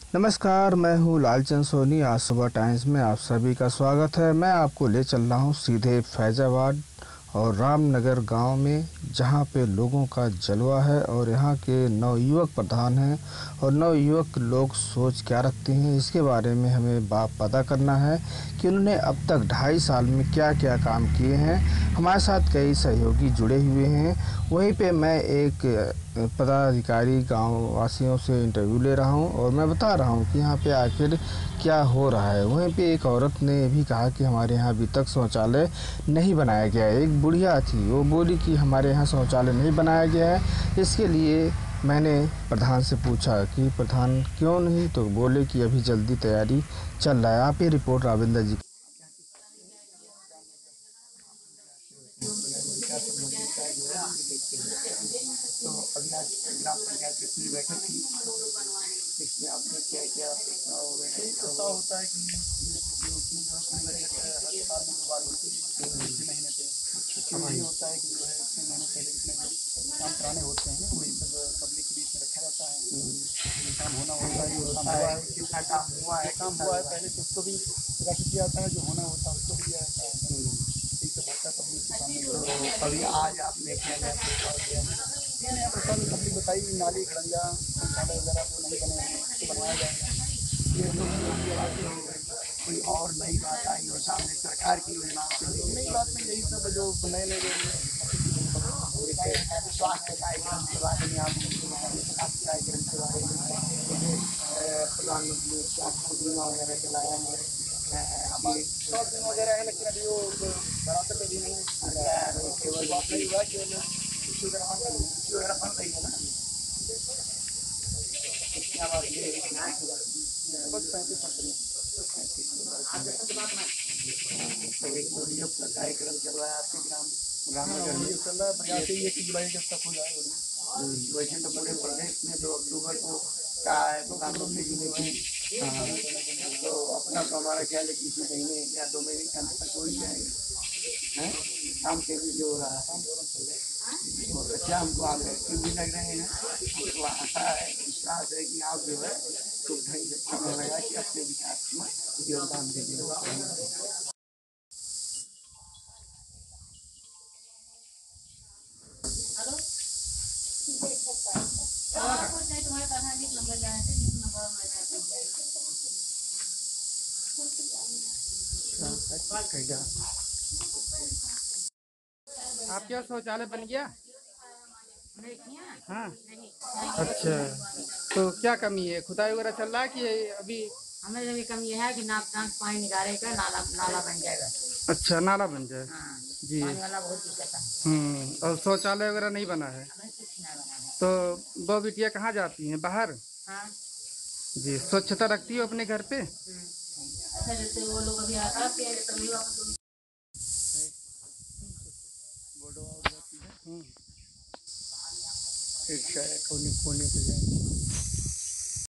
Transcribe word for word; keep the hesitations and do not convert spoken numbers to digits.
नमस्कार, मैं हूँ लालचंद सोनी। आज सुबह टाइम्स में आप सभी का स्वागत है। मैं आपको ले चल रहा हूँ सीधे फैजाबाद और रामनगर गांव में, जहां पे लोगों का जलवा है और यहां के नवयुवक प्रधान हैं और नवयुवक लोग सोच क्या रखते हैं, इसके बारे में हमें बात पता करना है कि उन्होंने अब तक ढाई साल में क्या क्या काम किए हैं। हमारे साथ कई सहयोगी जुड़े हुए हैं। वहीं पे मैं एक पदाधिकारी गांव वासियों से इंटरव्यू ले रहा हूं और मैं बता रहा हूं कि यहाँ पे आखिर क्या हो रहा है। वहीं पे एक औरत ने भी कहा कि हमारे यहाँ अभी तक शौचालय नहीं बनाया गया है। एक बुढ़िया थी, वो बोली कि हमारे यहाँ शौचालय नहीं बनाया गया है। इसके लिए मैंने प्रधान से पूछा कि प्रधान क्यों नहीं, तो बोले कि अभी जल्दी तैयारी चल रहा है। आप ये रिपोर्ट राविंदर जी। विकास संबंधित का जो है हम देखते हैं। तो अभी आज ग्राम पंचायत की पूरी बैठक थी, इसमें आपने क्या क्या प्रस्ताव वगैरह प्रस्ताव होता है कि उसमें जो है पूरी बैठक हर साल में दो बार होती है, छः महीने पे। इसमें यही होता है कि जो है छः महीने पहले जितने जो काम कराने होते हैं वही सब पब्लिक के बीच में रखा जाता है। जो काम होना होता है, जो काम हुआ है, कितना काम हुआ है, काम हुआ है पहले तो उसको भी प्रकाशित किया जाता है, जो होना होता है उसको भी दिया जाता है। तो अभी आज आपने क्या क्या प्रस्ताव दिया है? ये नया प्रस्ताव में पब्लिक बताई, नाली खड़ंजा शौचालय वगैरह जो नहीं बने हैं उसको बनवाया जाएगा। ये तो कोई और नई बात आई और सामने सरकार की योजनाओं से नई बात में यही सब जो नए नए स्वास्थ्य कार्यक्रम के बारे में आप स्वास्थ्य कार्यक्रम के बारे में प्रधानमंत्री स्वास्थ्य बीमा वगैरह चलाया है। स्वास्थ्य बीमा वगैरह है, लेकिन अभी वो धरातल पे भी नहीं केवल बात नहीं हुआ, केवल वगैरह बन रही है ना। क्या बात ये लगभग पैंतीस कार्यक्रम चल रहा है आपके ग्राम रामनगर में चल रहा है। प्रयास यही है कि जुलाई अगस्त तक हो जाए। वैसे तो पूरे प्रदेश में दो अक्टूबर को का है प्रधानमंत्री जी ने की। हाँ, तो अपना तो हमारा ख्याल है कि इसी महीने या दो महीने के अंत तक हो ही जाएगा। काम तेजी से हो रहा है, बहुत अच्छा हमको आप एक्टिव भी लग रहे हैं। हमको आशा है, विश्वास है कि आप जो है खूब ढंग से काम लगा कि अपने विकास में योगदान दीजिए। आपके यहाँ शौचालय बन गया? हाँ। अच्छा, तो क्या कमी है? खुदाई वगैरह चल रहा है कि अभी? हमें अभी कमी है कि नाप नाप पानी निकालेगा, नाला नाला बन जाएगा। अच्छा, नाला बन जाए। हाँ, जी। पानी वाला बहुत दिक्कत है। हम्म और शौचालय वगैरह नहीं बना है? हमें कुछ नहीं बना है। तो दो बिटिया कहाँ जाती हैं? बाहर? हाँ। जी। स्वच्छता रखती हो अपने घर पे? अच्छा, जैसे वो लोग अभी आता है तो नहीं वापस कोने कोने पे जाएंगे।